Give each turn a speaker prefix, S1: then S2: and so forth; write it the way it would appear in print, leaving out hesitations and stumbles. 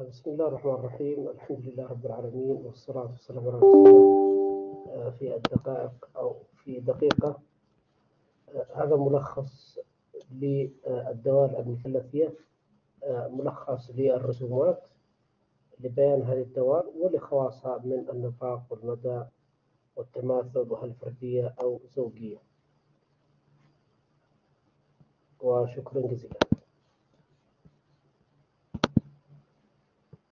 S1: بسم الله الرحمن الرحيم. الحمد لله رب العالمين، والصلاة والسلام على رسول الله. في الدقائق أو في دقيقة، هذا ملخص للدوال المثلثية، ملخص للرسومات لبيان هذه الدوال ولخواصها من النطاق والمدى والتماثل وهل فردية أو زوجية. وشكرا جزيلا.